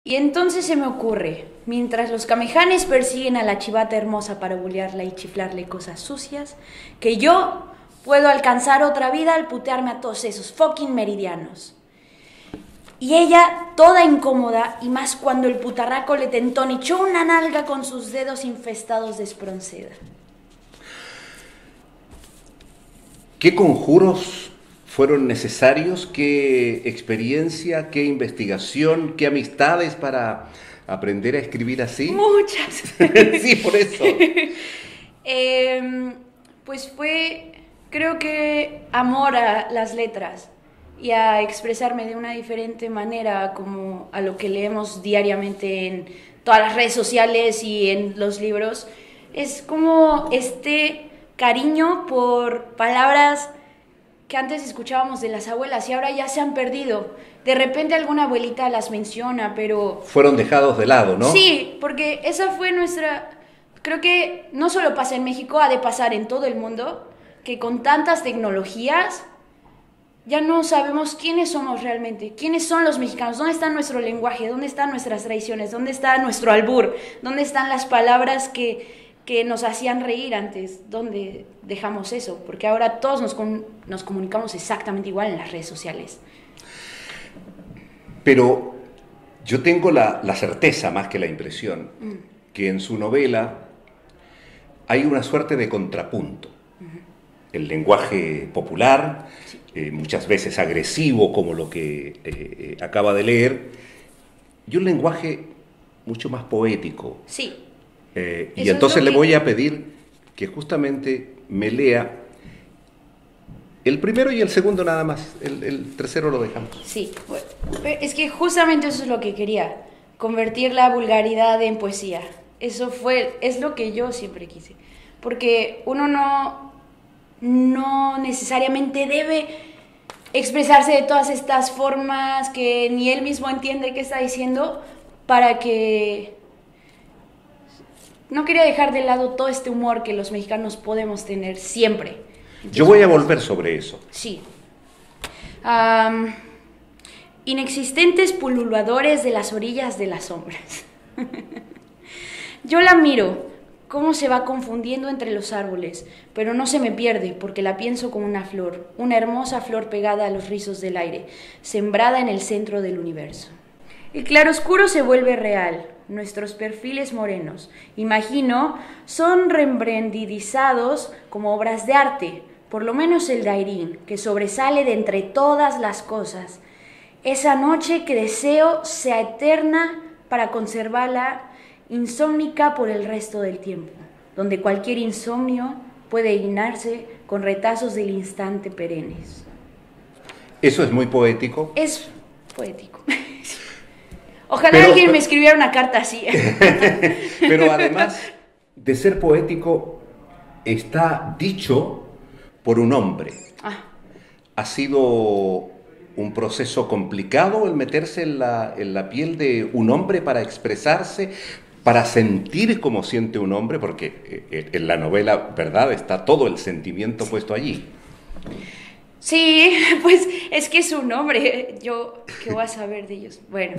Y entonces se me ocurre, mientras los camejanes persiguen a la chivata hermosa para bullearla y chiflarle cosas sucias, que yo puedo alcanzar otra vida al putearme a todos esos fucking meridianos. Y ella, toda incómoda, y más cuando el putarraco le tentó y echó una nalga con sus dedos infestados de espronceda. ¿Qué conjuros fueron necesarios? ¿Qué experiencia, qué investigación, qué amistades para aprender a escribir así? Muchas. Sí, por eso. Pues fue, creo que, amor a las letras y a expresarme de una diferente manera como a lo que leemos diariamente en todas las redes sociales y en los libros. Es como este cariño por palabras que antes escuchábamos de las abuelas y ahora ya se han perdido. De repente alguna abuelita las menciona, pero... Fueron dejados de lado, ¿no? Sí, porque esa fue nuestra... Creo que no solo pasa en México, ha de pasar en todo el mundo, que con tantas tecnologías ya no sabemos quiénes somos realmente, quiénes son los mexicanos, dónde está nuestro lenguaje, dónde están nuestras tradiciones, dónde está nuestro albur, dónde están las palabras que nos hacían reír antes, dónde dejamos eso, porque ahora todos nos comunicamos exactamente igual en las redes sociales. Pero yo tengo la certeza, más que la impresión, que en su novela hay una suerte de contrapunto. El lenguaje popular, sí, muchas veces agresivo, como lo que acaba de leer, y un lenguaje mucho más poético. Sí. Y entonces le voy a pedir que justamente me lea el primero y el segundo nada más, el tercero lo dejamos. Sí, bueno, es que justamente eso es lo que quería, convertir la vulgaridad en poesía. Es lo que yo siempre quise, porque uno no necesariamente debe expresarse de todas estas formas que ni él mismo entiende qué está diciendo, para que... No quería dejar de lado todo este humor que los mexicanos podemos tener siempre. Entonces, yo voy a volver sobre eso. Sí. Inexistentes pululadores de las orillas de las sombras. Yo la miro, cómo se va confundiendo entre los árboles, pero no se me pierde porque la pienso como una flor, una hermosa flor pegada a los rizos del aire, sembrada en el centro del universo. El claroscuro se vuelve real, nuestros perfiles morenos, imagino, son rembrandtizados como obras de arte, por lo menos el Dairín, que sobresale de entre todas las cosas. Esa noche que deseo sea eterna para conservarla insómnica por el resto del tiempo, donde cualquier insomnio puede llenarse con retazos del instante perennes. Eso es muy poético. Es poético. Ojalá alguien me escribiera una carta así. Pero además de ser poético, está dicho por un hombre. Ha sido un proceso complicado el meterse en la piel de un hombre para expresarse, para sentir como siente un hombre, porque en la novela, ¿verdad?, está todo el sentimiento puesto allí. Sí, pues es que es un hombre, yo, ¿qué voy a saber de ellos? Bueno,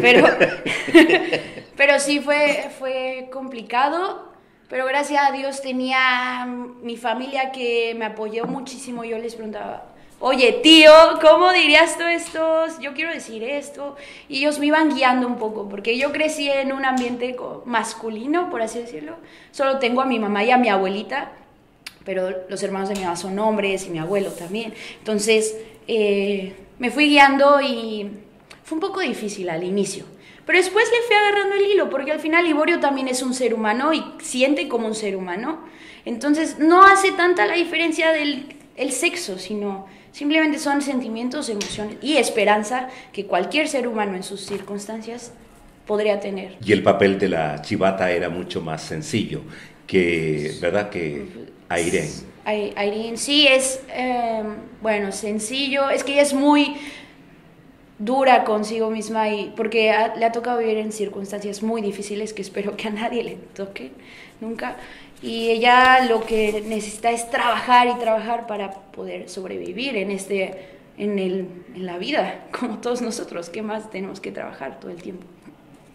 pero sí fue complicado, pero gracias a Dios tenía mi familia que me apoyó muchísimo. Yo les preguntaba, oye, tío, ¿cómo dirías tú esto? Yo quiero decir esto. Y ellos me iban guiando un poco, porque yo crecí en un ambiente masculino, por así decirlo. Solo tengo a mi mamá y a mi abuelita, pero los hermanos de mi mamá son hombres y mi abuelo también. Entonces me fui guiando y fue un poco difícil al inicio. Pero después le fui agarrando el hilo, porque al final Liborio también es un ser humano y siente como un ser humano. Entonces no hace tanta la diferencia del sexo, sino simplemente son sentimientos, emociones y esperanza que cualquier ser humano en sus circunstancias podría tener. Y el papel de la chivata era mucho más sencillo que, ¿verdad?, que Airén. Airén, sí, es, bueno, sencillo. Es que ella es muy dura consigo misma, porque le ha tocado vivir en circunstancias muy difíciles que espero que a nadie le toque nunca. Y ella lo que necesita es trabajar y trabajar para poder sobrevivir en la vida, como todos nosotros. ¿Qué más tenemos que trabajar todo el tiempo?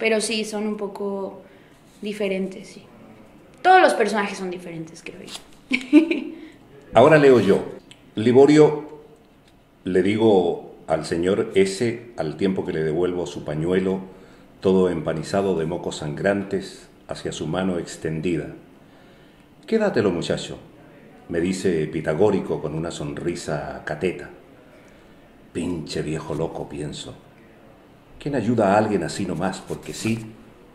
pero sí, son un poco diferentes, sí. Todos los personajes son diferentes, creo yo. Ahora leo yo. Liborio, le digo al señor S, al tiempo que le devuelvo su pañuelo, todo empanizado de mocos sangrantes, hacia su mano extendida. Quédatelo, muchacho, me dice pitagórico con una sonrisa cateta. Pinche viejo loco, pienso. ¿Quién ayuda a alguien así nomás porque sí?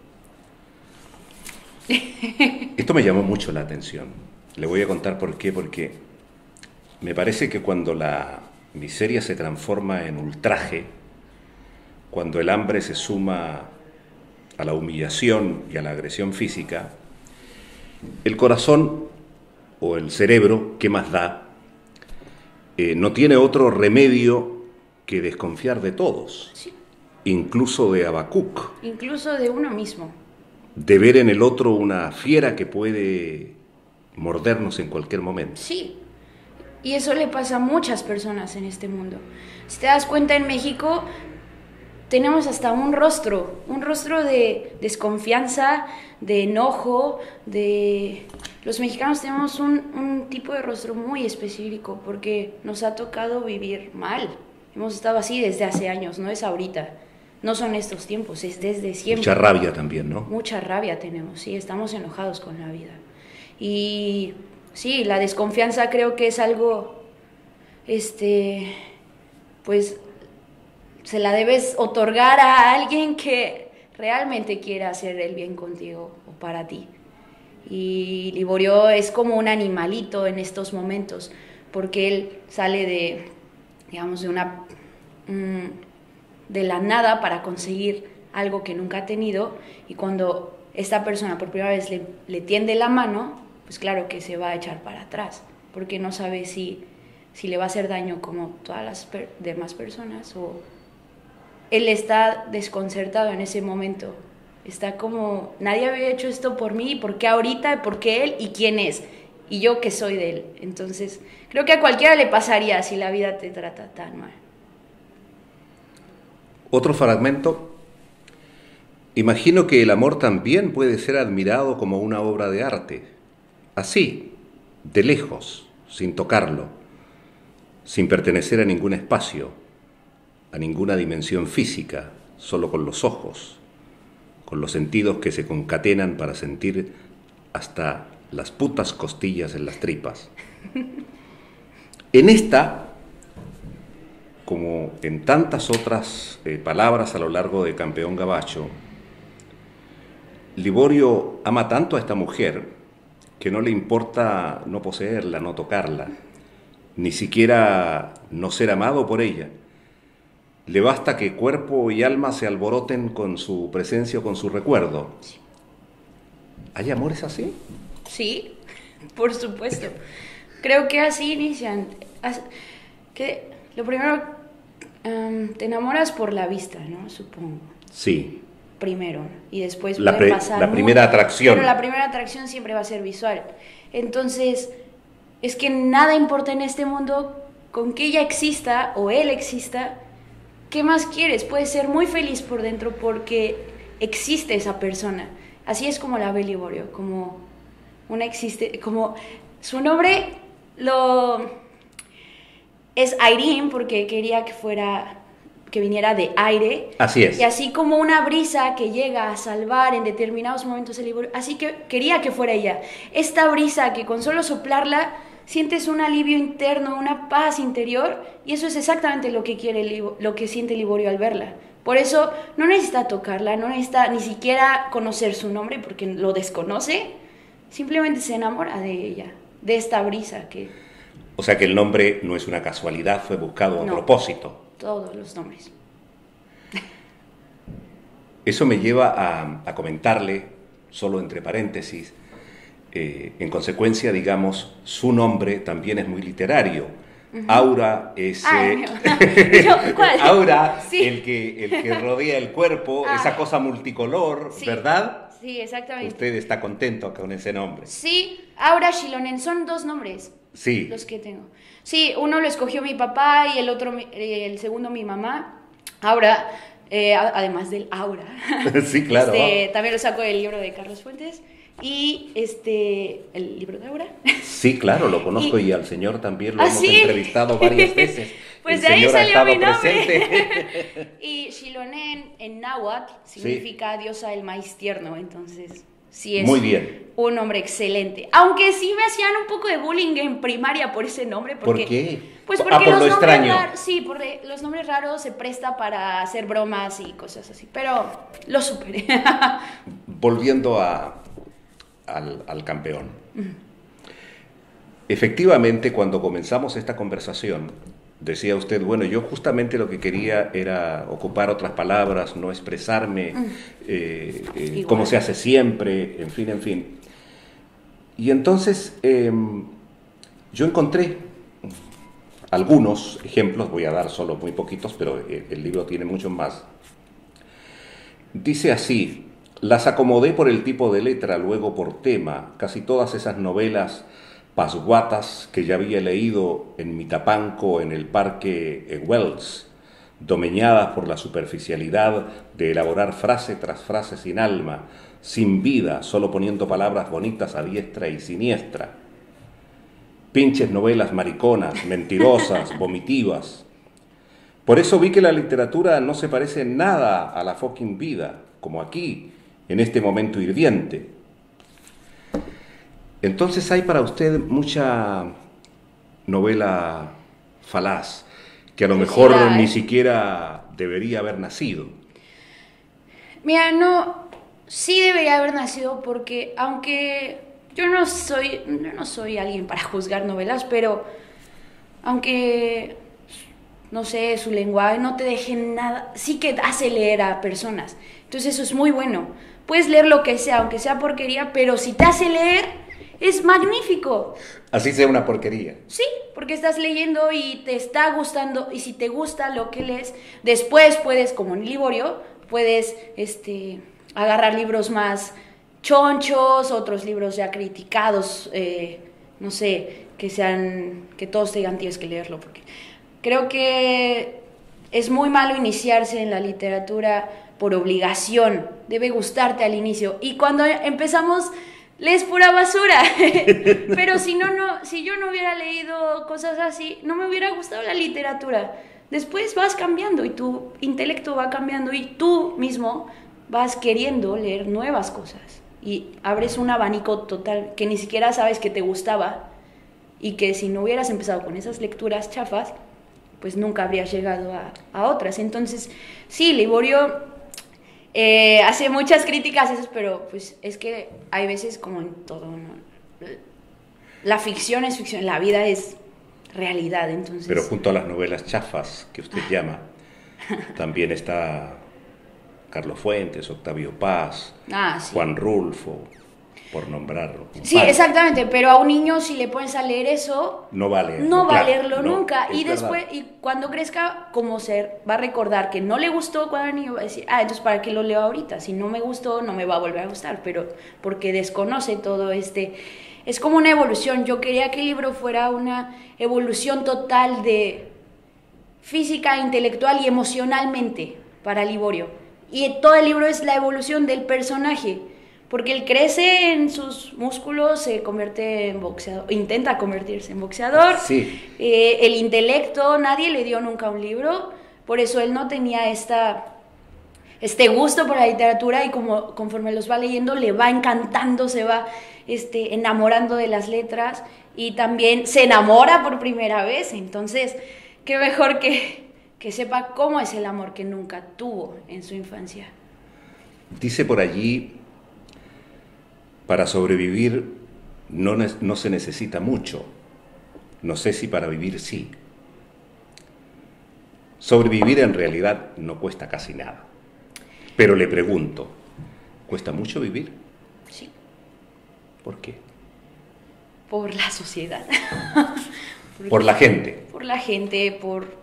Esto me llamó mucho la atención. Le voy a contar por qué, porque me parece que cuando la miseria se transforma en ultraje, cuando el hambre se suma a la humillación y a la agresión física, el corazón o el cerebro, ¿qué más da? No tiene otro remedio que desconfiar de todos, Sí. Incluso de Habacuc. Incluso de uno mismo. De ver en el otro una fiera que puede mordernos en cualquier momento. Sí, y eso le pasa a muchas personas en este mundo. Si te das cuenta, en México tenemos hasta un rostro de desconfianza, de enojo, de... Los mexicanos tenemos un tipo de rostro muy específico porque nos ha tocado vivir mal. Hemos estado así desde hace años, no es ahorita. No son estos tiempos, es desde siempre. Mucha rabia también, ¿no? Mucha rabia tenemos, sí, estamos enojados con la vida. Y sí, la desconfianza creo que es algo, pues, se la debes otorgar a alguien que realmente quiera hacer el bien contigo o para ti. Y Liborio es como un animalito en estos momentos, porque él sale de, digamos, de la nada para conseguir algo que nunca ha tenido, y cuando esta persona por primera vez le tiende la mano, pues claro que se va a echar para atrás, porque no sabe si le va a hacer daño como todas las demás personas, o él está desconcertado en ese momento, está como, nadie había hecho esto por mí, ¿por qué ahorita? ¿Por qué él? ¿Y quién es? Y yo que soy de él. Entonces, creo que a cualquiera le pasaría si la vida te trata tan mal. Otro fragmento. Imagino que el amor también puede ser admirado como una obra de arte, así, de lejos, sin tocarlo, sin pertenecer a ningún espacio, a ninguna dimensión física, solo con los ojos, con los sentidos que se concatenan para sentir hasta las putas costillas en las tripas. En esta, como en tantas otras palabras a lo largo de Campeón Gabacho, Liborio ama tanto a esta mujer que no le importa no poseerla, no tocarla, ni siquiera no ser amado por ella. Le basta que cuerpo y alma se alboroten con su presencia o con su recuerdo. ¿Hay amores así? Sí, por supuesto. Creo que así inician. Que lo primero, te enamoras por la vista, ¿no? Supongo. Sí. Primero, y después puede pasar la primera atracción. Pero la primera atracción siempre va a ser visual. Entonces, es que nada importa en este mundo, con que ella exista o él exista. ¿Qué más quieres? Puedes ser muy feliz por dentro porque existe esa persona. Así es como la ve Liborio, como como su nombre es Irene porque quería que viniera de aire. Así es. Y así como una brisa que llega a salvar en determinados momentos el Liborio, así que quería que fuera ella. Esta brisa que con solo soplarla sientes un alivio interno, una paz interior, y eso es exactamente lo que siente Liborio al verla. Por eso no necesita tocarla, no necesita ni siquiera conocer su nombre porque lo desconoce, simplemente se enamora de ella, de esta brisa que... O sea que el nombre no es una casualidad, fue buscado a propósito. Todos los nombres. Eso me lleva a comentarle, solo entre paréntesis, en consecuencia, digamos, su nombre también es muy literario. Uh-huh. Aura es... ¿Cuál? Aura, sí. el que rodea el cuerpo, esa cosa multicolor, sí. ¿Verdad? Sí, exactamente. Usted está contento con ese nombre. Sí, Aura Xilonen, son 2 nombres. Sí. Los que tengo. Sí, uno lo escogió mi papá y el segundo mi mamá. Aura además del aura. Sí, claro. También lo saco del libro de Carlos Fuentes. Y el libro de Aura. Sí, claro, lo conozco y al señor también lo hemos entrevistado varias veces. Pues de ahí salió mi nombre. Y Xilonen en náhuatl significa diosa del maíz tierno, entonces sí es muy bien. Un nombre excelente. Aunque sí me hacían un poco de bullying en primaria por ese nombre. Porque, ¿por qué? Pues porque por lo extraño. Sí, porque los nombres raros se presta para hacer bromas y cosas así, pero lo superé. Volviendo al campeón. Efectivamente, cuando comenzamos esta conversación, decía usted, bueno, yo justamente lo que quería era ocupar otras palabras, no expresarme como se hace siempre, en fin. Y entonces yo encontré algunos ejemplos, voy a dar solo muy poquitos, pero el libro tiene muchos más. Dice así: las acomodé por el tipo de letra, luego por tema, casi todas esas novelas pasguatas que ya había leído en Mitapanco, en el Parque Wells, domeñadas por la superficialidad de elaborar frase tras frase sin alma, sin vida, solo poniendo palabras bonitas a diestra y siniestra. Pinches novelas mariconas, mentirosas, vomitivas. Por eso vi que la literatura no se parece en nada a la fucking vida, como aquí, en este momento hirviente. Entonces hay para usted mucha novela falaz, que a lo mejor ni siquiera debería haber nacido. Mira, sí debería haber nacido porque aunque yo no soy alguien para juzgar novelas, pero aunque, no sé, su lenguaje no te deje nada, sí que hace leer a personas. Entonces eso es muy bueno. Puedes leer lo que sea, aunque sea porquería, pero si te hace leer, es magnífico. Así sea una porquería. Sí, porque estás leyendo y te está gustando, y si te gusta lo que lees, después puedes, como en Liborio, puedes agarrar libros más chonchos, otros libros ya criticados, no sé, que todos te digan tienes que leerlo, porque creo que es muy malo iniciarse en la literatura por obligación, debe gustarte al inicio, y cuando empezamos lees pura basura, pero si yo no hubiera leído cosas así, no me hubiera gustado la literatura. Después vas cambiando y tu intelecto va cambiando y tú mismo vas queriendo leer nuevas cosas y abres un abanico total que ni siquiera sabes que te gustaba y que si no hubieras empezado con esas lecturas chafas, pues nunca habrías llegado a otras. Entonces, sí, Liborio hace muchas críticas, pero pues es que hay veces como en todo, ¿no? La ficción es ficción, la vida es realidad, entonces. Pero junto a las novelas chafas que usted llama, también está Carlos Fuentes, Octavio Paz, sí. Juan Rulfo, por nombrarlo. Sí, exactamente, pero a un niño si le pones a leer eso, no va a leerlo, no va a leerlo nunca. Y verdad. Después, y cuando crezca, va a recordar que no le gustó cuando era niño, va a decir, entonces ¿para qué lo leo ahorita? Si no me gustó, no me va a volver a gustar, pero porque desconoce todo es como una evolución. Yo quería que el libro fuera una evolución total de física, intelectual y emocionalmente para Liborio. Y todo el libro es la evolución del personaje. Porque él crece en sus músculos, se convierte en boxeador, intenta convertirse en boxeador. Sí. El intelecto, nadie le dio nunca un libro, por eso él no tenía este gusto por la literatura y conforme los va leyendo le va encantando, se va enamorando de las letras y también se enamora por primera vez. Entonces, qué mejor que sepa cómo es el amor que nunca tuvo en su infancia. Dice por allí: para sobrevivir no se necesita mucho. No sé si para vivir sí. Sobrevivir en realidad no cuesta casi nada. Pero le pregunto, ¿cuesta mucho vivir? Sí. ¿Por qué? Por la sociedad. Por la gente. Por la gente,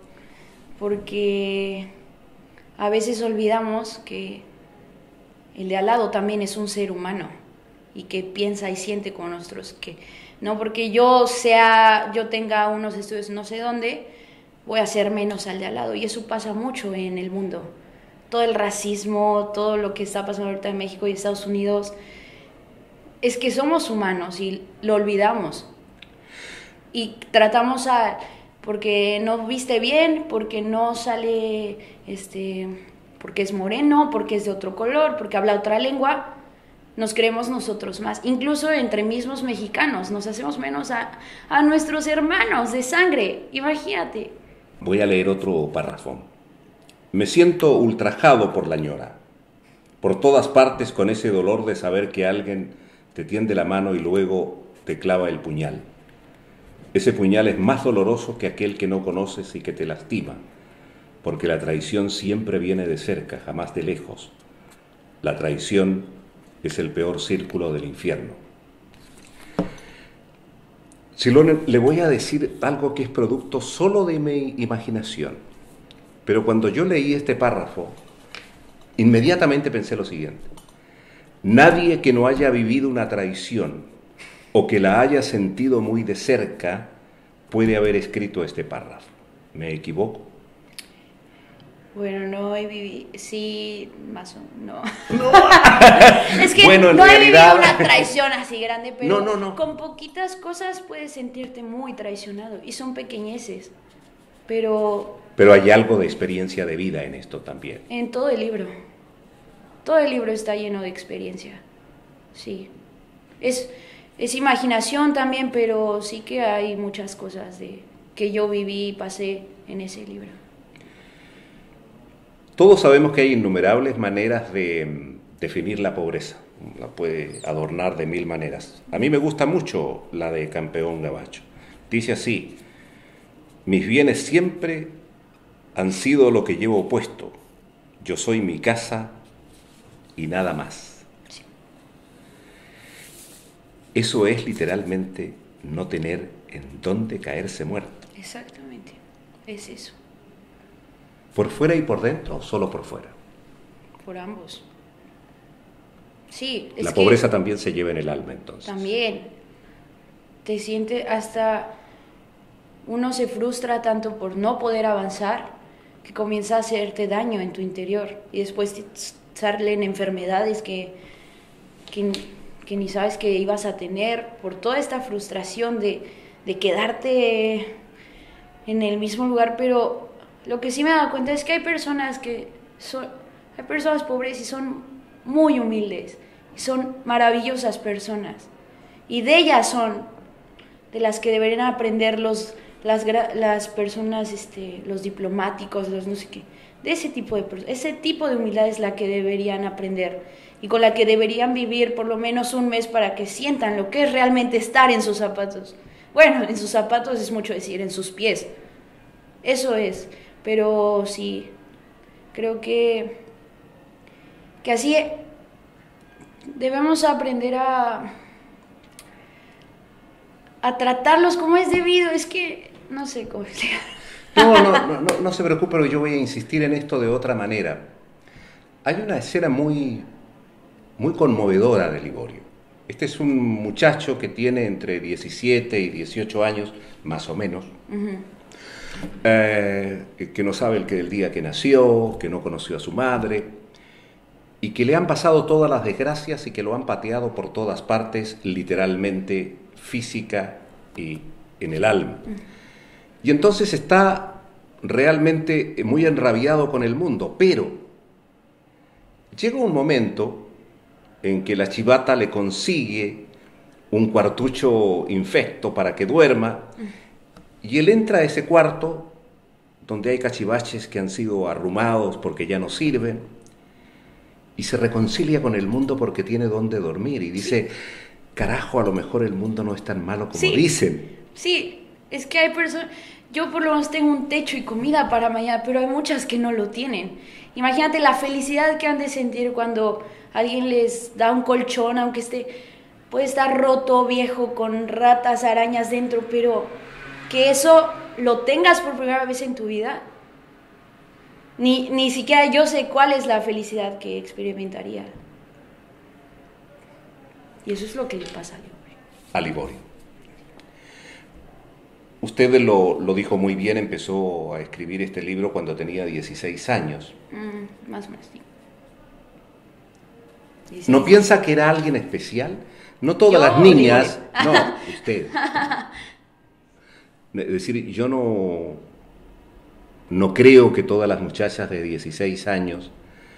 porque a veces olvidamos que el de al lado también es un ser humano y que piensa y siente con nosotros, que no porque yo tenga unos estudios no sé dónde, voy a ser menos al de al lado, y eso pasa mucho en el mundo. todo el racismo, todo lo que está pasando ahorita en México y Estados Unidos, es que somos humanos y lo olvidamos. Y tratamos porque no viste bien, porque no sale, porque es moreno, porque es de otro color, porque habla otra lengua, nos creemos nosotros más. Incluso entre mismos mexicanos nos hacemos menos a nuestros hermanos de sangre, imagínate. Voy a leer otro párrafo. Me siento ultrajado por la ñora, por todas partes con ese dolor de saber que alguien te tiende la mano y luego te clava el puñal. Ese puñal es más doloroso que aquel que no conoces y que te lastima, porque la traición siempre viene de cerca, jamás de lejos. La traición es el peor círculo del infierno. Silone, le voy a decir algo que es producto solo de mi imaginación, pero cuando yo leí este párrafo, inmediatamente pensé lo siguiente: nadie que no haya vivido una traición o que la haya sentido muy de cerca puede haber escrito este párrafo. ¿Me equivoco? Bueno, no he vivido, sí, más o menos, No. Es que bueno, en no realidad... he vivido una traición así grande, pero No. con poquitas cosas puedes sentirte muy traicionado, y son pequeñeces, pero... Pero hay algo de experiencia de vida en esto también. En todo el libro está lleno de experiencia, sí. Es imaginación también, pero sí que hay muchas cosas que yo viví y pasé en ese libro. Todos sabemos que hay innumerables maneras de definir la pobreza. La puede adornar de mil maneras. A mí me gusta mucho la de Campeón Gabacho. Dice así: mis bienes siempre han sido lo que llevo puesto. Yo soy mi casa y nada más. Sí. Eso es literalmente no tener en dónde caerse muerto. Exactamente, es eso. ¿Por fuera y por dentro o solo por fuera? Por ambos. Sí, La pobreza también se lleva en el alma, entonces. También. Te sientes hasta... Uno se frustra tanto por no poder avanzar que comienza a hacerte daño en tu interior. Y después te salen enfermedades que ni sabes que ibas a tener por toda esta frustración de quedarte en el mismo lugar. Pero lo que sí me he dado cuenta es que hay personas pobres y son muy humildes, y son maravillosas personas, y de ellas son de las que deberían aprender las personas, los diplomáticos, los no sé qué, de ese tipo de personas. Ese tipo de humildad es la que deberían aprender y con la que deberían vivir por lo menos un mes para que sientan lo que es realmente estar en sus zapatos. Bueno, en sus zapatos es mucho decir, en sus pies. Eso es. Pero sí, creo que así debemos aprender a tratarlos como es debido. Es que no sé cómo explicar. No se preocupe, pero yo voy a insistir en esto de otra manera. Hay una escena muy conmovedora de Liborio. Este es un muchacho que tiene entre 17 y 18 años, más o menos. Uh-huh. Que no sabe el día que nació, que no conoció a su madre, y que le han pasado todas las desgracias y que lo han pateado por todas partes, literalmente, física y en el alma. Y entonces está realmente muy enrabiado con el mundo, pero llega un momento en que la chivata le consigue un cuartucho infecto para que duerma. Y él entra a ese cuarto donde hay cachivaches que han sido arrumados porque ya no sirven, y se reconcilia con el mundo porque tiene donde dormir y dice, sí, carajo, a lo mejor el mundo no es tan malo como dicen. Sí, es que hay personas, yo por lo menos tengo un techo y comida para mañana, pero hay muchas que no lo tienen. Imagínate la felicidad que han de sentir cuando alguien les da un colchón, aunque puede estar roto, viejo, con ratas, arañas dentro, pero que eso lo tengas por primera vez en tu vida, ni siquiera yo sé cuál es la felicidad que experimentaría. Y eso es lo que le pasa a Liborio. A Liborio. Usted lo dijo muy bien, empezó a escribir este libro cuando tenía 16 años. Más o menos, sí. 16. ¿No piensa que era alguien especial? No todas las niñas... No, usted. Es decir, yo no creo que todas las muchachas de 16 años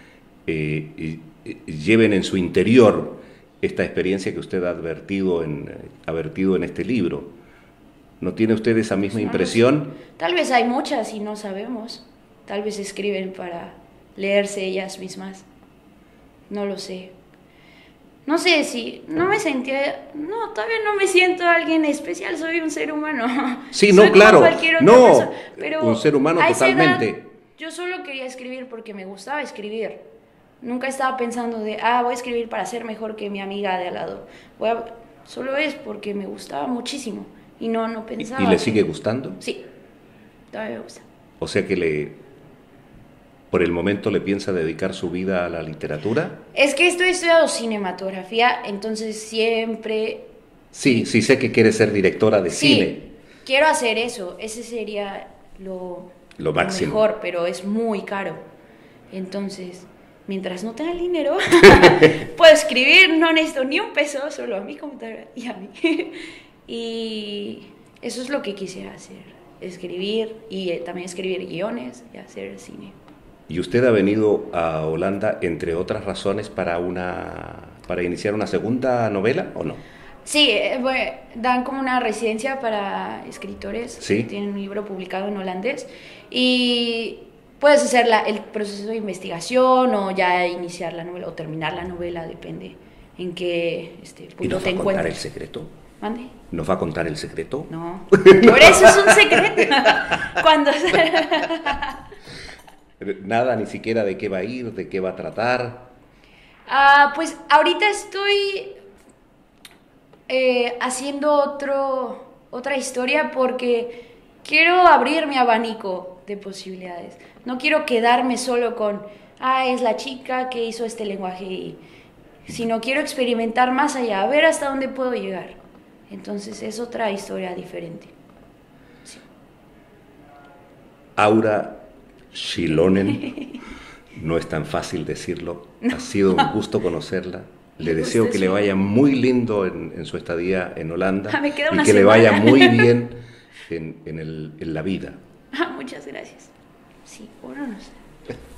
lleven en su interior esta experiencia que usted ha advertido en este libro. ¿No tiene usted esa misma impresión? Tal vez hay muchas y no sabemos. Tal vez escriben para leerse ellas mismas. No lo sé. No sé si... No me sentía... No, todavía no me siento alguien especial. Soy un ser humano. Sí, no, claro. No, persona, pero un ser humano totalmente. Edad, yo solo quería escribir porque me gustaba escribir. Nunca estaba pensando de... voy a escribir para ser mejor que mi amiga de al lado. Solo es porque me gustaba muchísimo. Y no pensaba... ¿Y le sigue gustando? Sí, todavía me gusta. O sea que por el momento le piensa dedicar su vida a la literatura. Es que estoy estudiando cinematografía, entonces siempre... Sí, sé que quiere ser directora de cine. Sí, quiero hacer eso, ese sería lo máximo. Mejor, pero es muy caro. Entonces, mientras no tenga el dinero, puedo escribir, no necesito ni un peso, solo a mi computadora y a mí. Y eso es lo que quisiera hacer, escribir y también escribir guiones y hacer cine. ¿Y usted ha venido a Holanda, entre otras razones, para iniciar una segunda novela o no? Sí, dan como una residencia para escritores. ¿Sí? Tienen un libro publicado en holandés y puedes hacer el proceso de investigación o ya iniciar la novela o terminar la novela, depende en qué punto te encuentres. ¿Y nos va a contar el secreto? ¿Mande? ¿Nos va a contar el secreto? No, por eso es un secreto. Cuando... Nada, ni siquiera de qué va a ir, de qué va a tratar. Pues ahorita estoy haciendo otra historia porque quiero abrir mi abanico de posibilidades. No quiero quedarme solo con, es la chica que hizo este lenguaje, sino quiero experimentar más allá, a ver hasta dónde puedo llegar. Entonces es otra historia diferente. Sí. Aura Chilonen, no es tan fácil decirlo, ha sido un gusto conocerla. Le deseo que le vaya muy lindo en su estadía en Holanda me queda una y que semana. le vaya muy bien en la vida. Muchas gracias. Sí, bueno, no sé.